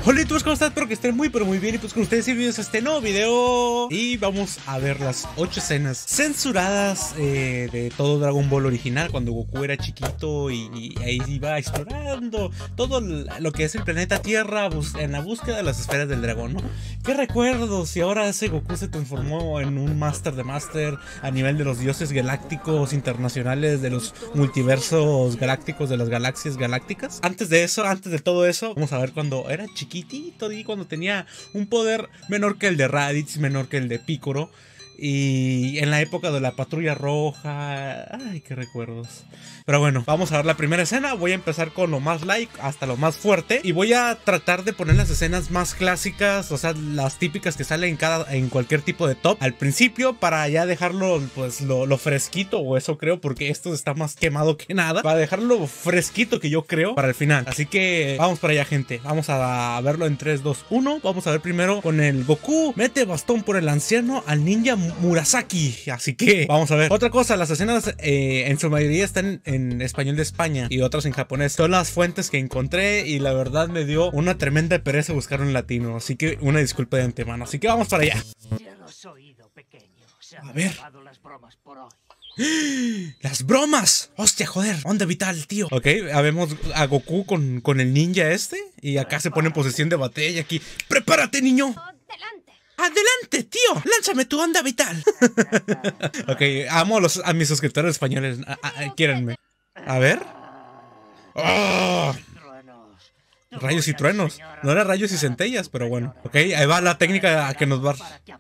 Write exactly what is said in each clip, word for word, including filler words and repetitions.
Hola YouTube, ¿cómo están? Espero que estén muy pero muy bien. Y pues con ustedes y bienvenidos a este nuevo video. Y vamos a ver las ocho escenas censuradas eh, de todo Dragon Ball original, cuando Goku era chiquito y, y ahí iba explorando todo lo que es el planeta Tierra en la búsqueda de las esferas del dragón, ¿no? ¿Qué recuerdos? Y ahora ese Goku se transformó en un Master de Master a nivel de los dioses galácticos internacionales, de los multiversos galácticos, de las galaxias galácticas. Antes de eso, antes de todo eso, vamos a ver cuando era chiquitito y cuando tenía un poder menor que el de Raditz, menor que el de Piccolo. Y en la época de la Patrulla Roja. Ay, qué recuerdos. Pero bueno, vamos a ver la primera escena. Voy a empezar con lo más light hasta lo más fuerte. Y voy a tratar de poner las escenas más clásicas, o sea, las típicas que salen en, cada, en cualquier tipo de top al principio, para ya dejarlo pues lo, lo fresquito, o eso creo, porque esto está más quemado que nada. Para dejarlo fresquito, que yo creo, para el final. Así que vamos para allá, gente. Vamos a verlo en tres, dos, uno. Vamos a ver primero con el Goku mete bastón por el anciano al ninja Murasaki. Así que vamos a ver. Otra cosa, las escenas eh, en su mayoría están en español de España y otras en japonés. Son las fuentes que encontré y la verdad me dio una tremenda pereza buscar un latino. Así que una disculpa de antemano. Así que vamos para allá. A ver. Las bromas por hoy. ¡Las bromas! ¡Hostia, joder! ¡Onda vital, tío! Ok, vemos a Goku con, con el ninja este. Y acá se pone en posesión de batalla. Aquí. ¡Prepárate, niño! ¡Adelante, tío! ¡Lánzame tu onda vital! Ok, amo a, los, a mis suscriptores españoles. A, a, a, Quiéranme. A ver. ¡Oh! Rayos y truenos. No era rayos y centellas, pero bueno. Ok, ahí va la técnica que nos va...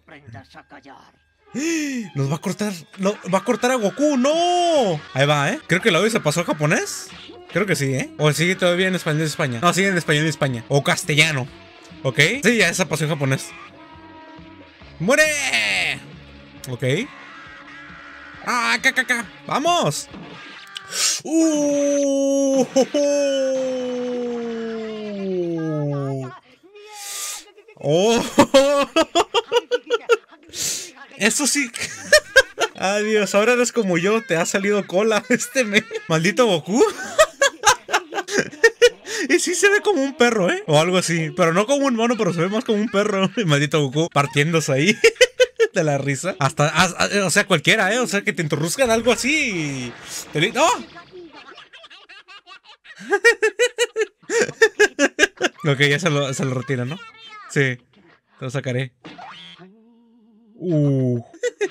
Nos va a cortar. No, va a cortar a Goku, ¡no! Ahí va, ¿eh? Creo que el audio se pasó a japonés. Creo que sí, ¿eh? O sigue todavía en español de España. No, sigue en español de España. O castellano. ¿Ok? Sí, ya se pasó en japonés. ¡Muere! Ok. ¡Ah, acá, acá, acá! ¡Vamos! ¡Uh! ¡Oh! Eso sí. Adiós, ahora eres como yo, te ha salido cola este me... Maldito Goku. Y sí se ve como un perro, ¿eh? O algo así, pero no como un mono, pero se ve más como un perro. Maldito Goku, partiéndose ahí de la risa. Hasta, a, a, o sea, cualquiera, ¿eh? O sea, que te introduzcan algo así y... ¡No! Ok, ya se lo, se lo retira, ¿no? Sí, te lo sacaré. Uh.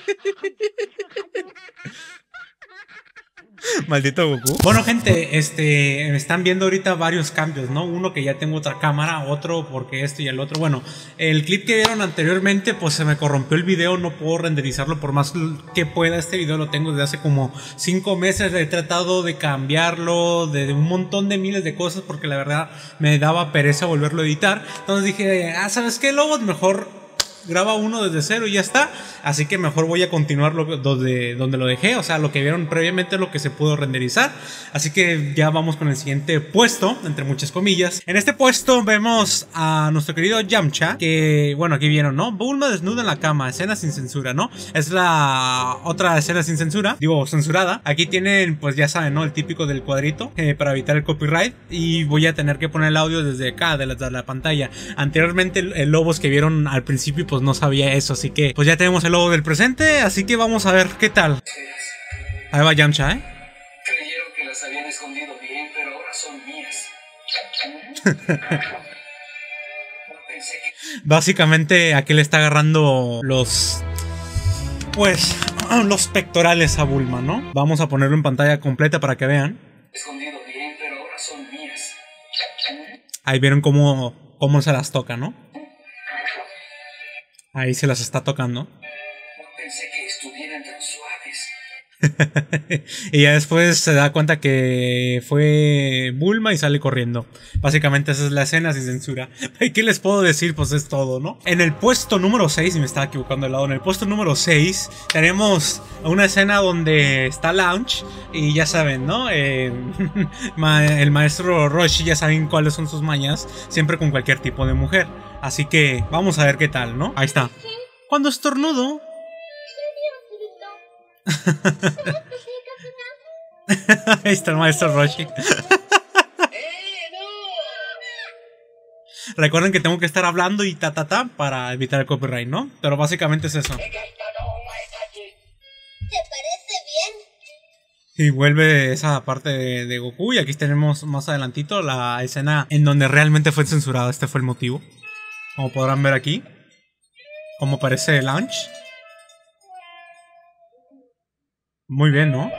Maldito Goku. Bueno, gente, este, me están viendo ahorita varios cambios, ¿no? Uno que ya tengo otra cámara, otro porque esto y el otro. Bueno, el clip que vieron anteriormente, pues se me corrompió el video, no puedo renderizarlo por más que pueda. Este video lo tengo desde hace como cinco meses, he tratado de cambiarlo, de, de un montón de miles de cosas, porque la verdad me daba pereza volverlo a editar. Entonces dije, ah, ¿sabes qué, Lobos? Mejor graba uno desde cero y ya está. Así que mejor voy a continuar lo, donde, donde lo dejé. O sea, lo que vieron previamente es lo que se pudo renderizar. Así que ya vamos con el siguiente puesto, entre muchas comillas. En este puesto vemos a nuestro querido Yamcha, que, bueno, aquí vieron, ¿no? Bulma desnuda en la cama, escena sin censura, ¿no? Es la otra escena sin censura, digo, censurada. Aquí tienen, pues ya saben, ¿no? El típico del cuadrito, eh, para evitar el copyright. Y voy a tener que poner el audio desde acá, de la, de la pantalla. Anteriormente el, el Lobos que vieron al principio, pues no sabía eso, así que pues ya tenemos el logo del presente, así que vamos a ver qué tal. Ahí va Yamcha, ¿eh? Creyeron que las habían escondido bien, pero ahora son mías. Básicamente aquí le está agarrando los... pues... los pectorales a Bulma, ¿no? Vamos a ponerlo en pantalla completa para que vean. Escondido bien, pero ahora son mías. Ahí vieron cómo, cómo se las toca, ¿no? Ahí se las está tocando. No pensé que estuvieran tan suaves. Y ya después se da cuenta que fue Bulma y sale corriendo. Básicamente esa es la escena sin censura. ¿Qué les puedo decir? Pues es todo, ¿no? En el puesto número seis, y me estaba equivocando de lado, en el puesto número seis tenemos una escena donde está Launch. Y ya saben, ¿no? Eh, el maestro Roshi, ya saben cuáles son sus mañas, siempre con cualquier tipo de mujer. Así que vamos a ver qué tal, ¿no? Ahí está. Cuando estornudo. Ahí está el maestro Roshi. Recuerden que tengo que estar hablando y ta ta ta para evitar el copyright, ¿no? Pero básicamente es eso. ¿Te parece bien? Y vuelve esa parte de, de Goku. Y aquí tenemos más adelantito la escena en donde realmente fue censurada. Este fue el motivo. Como podrán ver aquí. Como parece Launch. Muy bien, ¿no?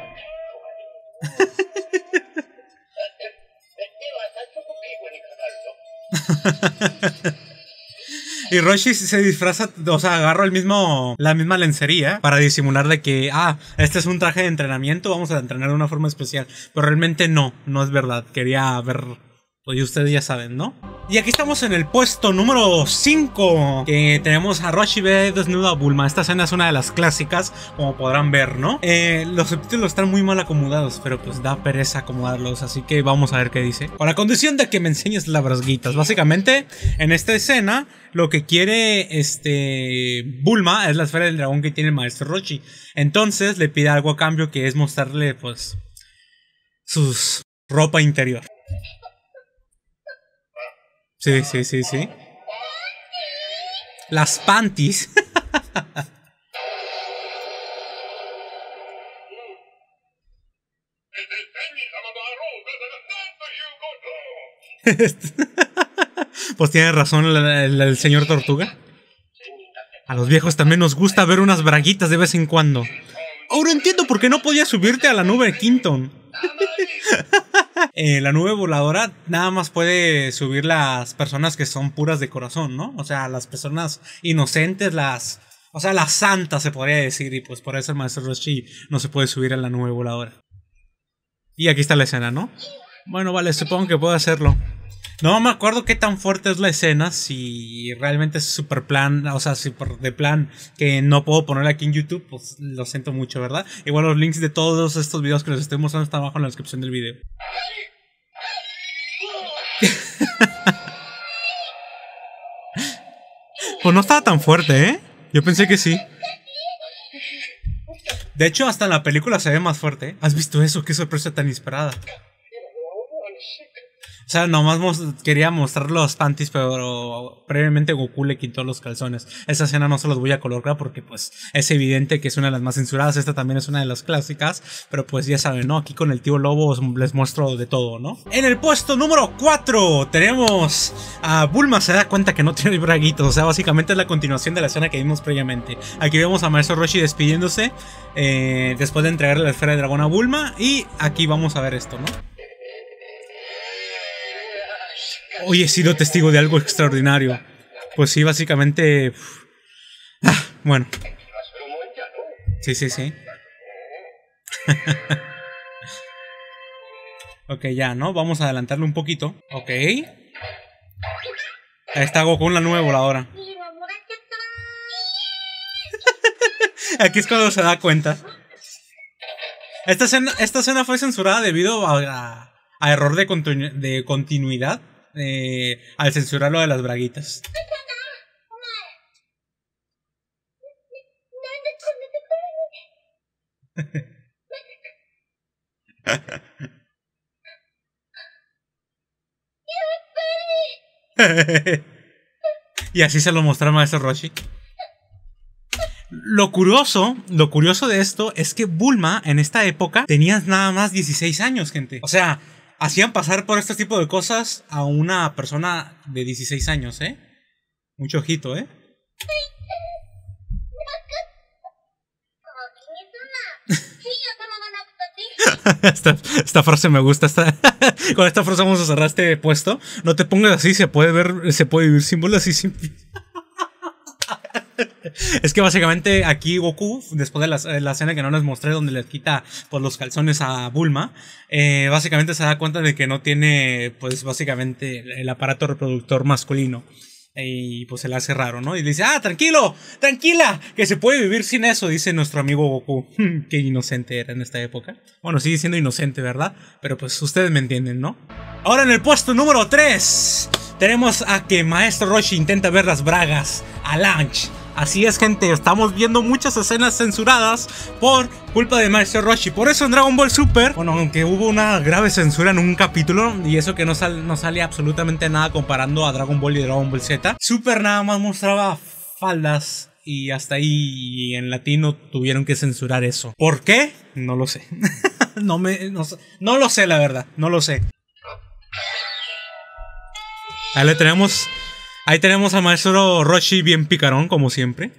Y Roshi se disfraza, o sea, agarra el mismo, la misma lencería para disimular de que, ah, este es un traje de entrenamiento, vamos a entrenar de una forma especial. Pero realmente no, no es verdad. Quería ver, pues ustedes ya saben, ¿no? Y aquí estamos en el puesto número cinco, que tenemos a Roshi ve desnudo a Bulma. Esta escena es una de las clásicas, como podrán ver, ¿no? Eh, los subtítulos están muy mal acomodados, pero pues da pereza acomodarlos, así que vamos a ver qué dice. Con la condición de que me enseñes las brasguitas. Básicamente, en esta escena, lo que quiere este Bulma es la esfera del dragón que tiene el maestro Roshi. Entonces le pide algo a cambio, que es mostrarle, pues, su ropa interior. Sí, sí, sí, sí. Las panties. Pues tiene razón el, el, el señor Tortuga. A los viejos también nos gusta ver unas braguitas de vez en cuando. Ahora entiendo por qué no podías subirte a la nube de Quinton. Eh, la nube voladora nada más puede subir las personas que son puras de corazón, ¿no? O sea, las personas inocentes, las... O sea, las santas se podría decir. Y pues por eso el maestro Roshi no se puede subir a la nube voladora. Y aquí está la escena, ¿no? Bueno, vale, supongo que puedo hacerlo. No me acuerdo qué tan fuerte es la escena. Si realmente es super plan, o sea, super de plan que no puedo poner aquí en YouTube, pues lo siento mucho, ¿verdad? Igual los links de todos estos videos que les estoy mostrando están abajo en la descripción del video. Pues no estaba tan fuerte, ¿eh? Yo pensé que sí. De hecho, hasta en la película se ve más fuerte. ¿Has visto eso? Qué sorpresa tan inesperada. O sea, nomás mos quería mostrar los panties, pero previamente Goku le quitó los calzones. Esa escena no se los voy a colocar porque pues es evidente que es una de las más censuradas. Esta también es una de las clásicas, pero pues ya saben, ¿no? Aquí con el tío Lobo les muestro de todo, ¿no? En el puesto número cuatro tenemos a Bulma se da cuenta que no tiene braguitos. O sea, básicamente es la continuación de la escena que vimos previamente. Aquí vemos a Maestro Roshi despidiéndose eh, después de entregarle la esfera de dragón a Bulma. Y aquí vamos a ver esto, ¿no? Hoy he sido testigo de algo extraordinario. Pues sí, básicamente... Ah, bueno. Sí, sí, sí. Ok, ya, ¿no? Vamos a adelantarle un poquito. Ok. Ahí está Goku en la nube voladora. Aquí es cuando se da cuenta. Esta escena, esta escena fue censurada debido a, a, a error de, continu de continuidad. Eh, al censurar lo de las braguitas. Y así se lo mostraron a maestro Roshi. Lo curioso, lo curioso de esto es que Bulma en esta época tenía nada más dieciséis años, gente. O sea, hacían pasar por este tipo de cosas a una persona de dieciséis años, ¿eh? Mucho ojito, ¿eh? esta, esta frase me gusta. Esta, con esta frase vamos a cerrar este puesto. No te pongas así, se puede ver, se puede vivir sin bolas y sin... Es que básicamente aquí Goku, después de la, la escena que no les mostré donde le quita pues, los calzones a Bulma, eh, básicamente se da cuenta de que no tiene pues básicamente el aparato reproductor masculino. Y pues se le hace raro, ¿no? Y dice, ah, tranquilo, tranquila, que se puede vivir sin eso, dice nuestro amigo Goku. Qué inocente era en esta época. Bueno, sigue siendo inocente, ¿verdad? Pero pues ustedes me entienden, ¿no? Ahora en el puesto número tres tenemos a que Maestro Roshi intenta ver las bragas a Launch. Así es, gente, estamos viendo muchas escenas censuradas por culpa de Maestro Roshi. Por eso en Dragon Ball Super, bueno, aunque hubo una grave censura en un capítulo, y eso que no, sal, no sale absolutamente nada comparando a Dragon Ball y Dragon Ball Z, Super nada más mostraba faldas y hasta ahí en latino tuvieron que censurar eso. ¿Por qué? No lo sé. no, me, no, no lo sé, la verdad, no lo sé. Ahí le tenemos... Ahí tenemos al maestro Roshi bien picarón, como siempre.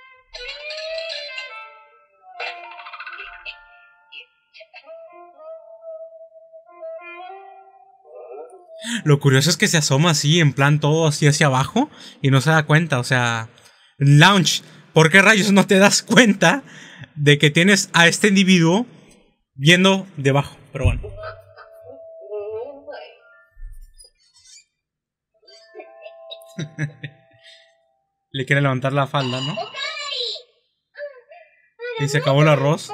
Lo curioso es que se asoma así, en plan todo así hacia abajo, y no se da cuenta, o sea... Launch, ¿por qué rayos no te das cuenta de que tienes a este individuo viendo debajo? Pero bueno. Le quiere levantar la falda, ¿no? Y se acabó el arroz.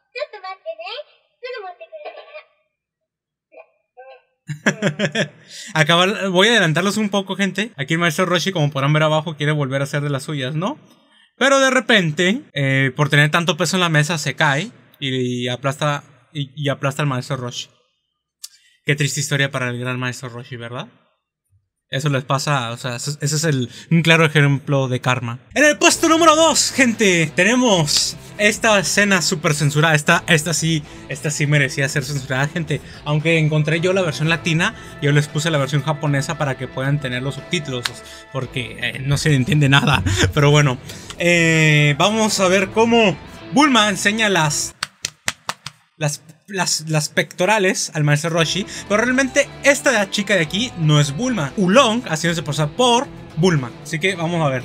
Acaba, voy a adelantarlos un poco, gente. Aquí el maestro Roshi, como podrán ver abajo, quiere volver a hacer de las suyas, ¿no? Pero de repente, eh, por tener tanto peso en la mesa, se cae y, y aplasta y, y aplasta al maestro Roshi. Qué triste historia para el gran maestro Roshi, ¿verdad? Eso les pasa, o sea, ese es el, un claro ejemplo de karma. En el puesto número dos, gente, tenemos esta escena súper censurada. Esta, esta sí, esta sí merecía ser censurada, gente. Aunque encontré yo la versión latina, yo les puse la versión japonesa para que puedan tener los subtítulos, porque eh, no se entiende nada. Pero bueno, eh, vamos a ver cómo Bulma enseña las... las Las, las pectorales al maestro Roshi. Pero realmente esta chica de aquí no es Bulma. Oolong haciéndose pasar por Bulma. Así que vamos a ver.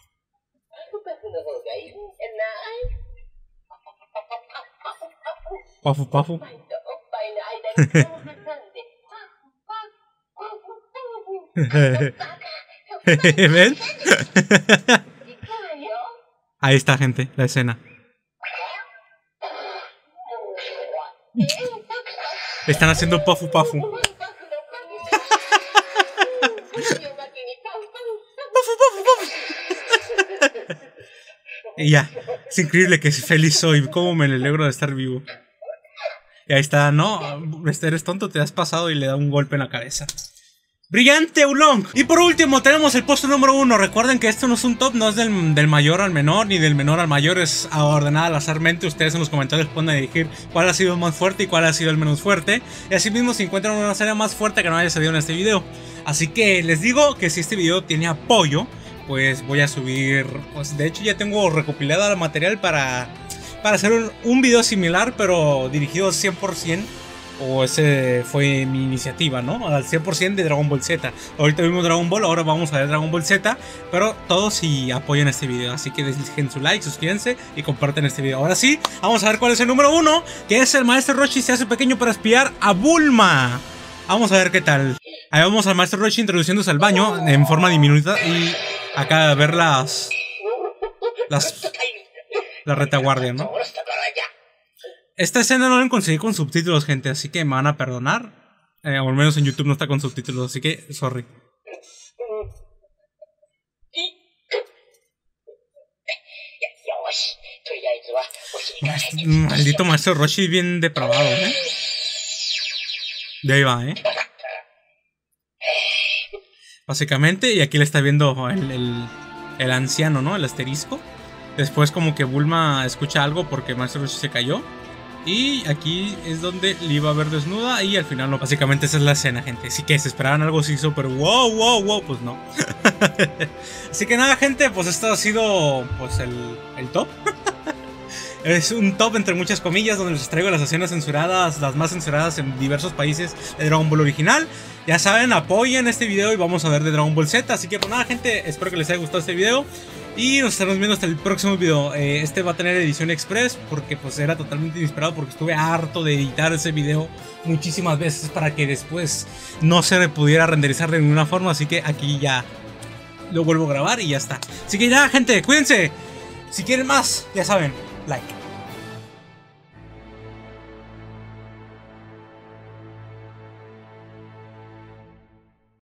Pafu pafu. ¿Ven? Ahí está, gente, la escena. Están haciendo pafu pafu. Pafu, pafu, pafu. Y ya, es increíble que feliz soy. Cómo me alegro de estar vivo. Y ahí está, no, eres tonto, te has pasado, y le da un golpe en la cabeza. ¡Brillante, Oolong! Y por último tenemos el puesto número uno. Recuerden que esto no es un top, no es del, del mayor al menor, ni del menor al mayor. Es ordenada al azarmente. Ustedes en los comentarios pueden elegir cuál ha sido el más fuerte y cuál ha sido el menos fuerte. Y así mismo si encuentran una serie más fuerte que no haya salido en este video. Así que les digo que si este video tiene apoyo, pues voy a subir... Pues de hecho ya tengo recopilado el material para, para hacer un, un video similar, pero dirigido cien por ciento. O ese fue mi iniciativa, ¿no? Al cien por ciento de Dragon Ball Z. Ahorita vimos Dragon Ball, ahora vamos a ver Dragon Ball Z. Pero todos sí apoyan este video. Así que dejen su like, suscríbanse y comparten este video. Ahora sí, vamos a ver cuál es el número uno. Que es el maestro Roshi se hace pequeño para espiar a Bulma. Vamos a ver qué tal. Ahí vamos al maestro Roshi introduciéndose al baño en forma diminuta. Y acá a ver las... Las... La retaguardia, ¿no? Esta escena no la conseguí con subtítulos, gente, así que me van a perdonar. Eh, o al menos en YouTube no está con subtítulos, así que sorry. Maldito maestro Roshi bien depravado, ¿eh? De ahí va, ¿eh? Básicamente, y aquí le está viendo el, el, el anciano, ¿no? El asterisco. Después como que Bulma escucha algo porque el maestro Roshi se cayó. Y aquí es donde le iba a ver desnuda. Y al final no, básicamente esa es la escena, gente. Así que si esperaban algo así súper wow, wow, wow, pues no. Así que nada, gente, pues esto ha sido pues el, el top. Es un top entre muchas comillas, donde les traigo las escenas censuradas, las más censuradas en diversos países de Dragon Ball original. Ya saben, apoyen este video y vamos a ver de Dragon Ball Z. Así que pues nada, gente, espero que les haya gustado este video. Y nos estaremos viendo hasta el próximo video. eh, Este va a tener edición express porque pues era totalmente inesperado, porque estuve harto de editar ese video muchísimas veces para que después no se pudiera renderizar de ninguna forma. Así que aquí ya lo vuelvo a grabar y ya está. Así que ya, gente, cuídense. Si quieren más, ya saben, like.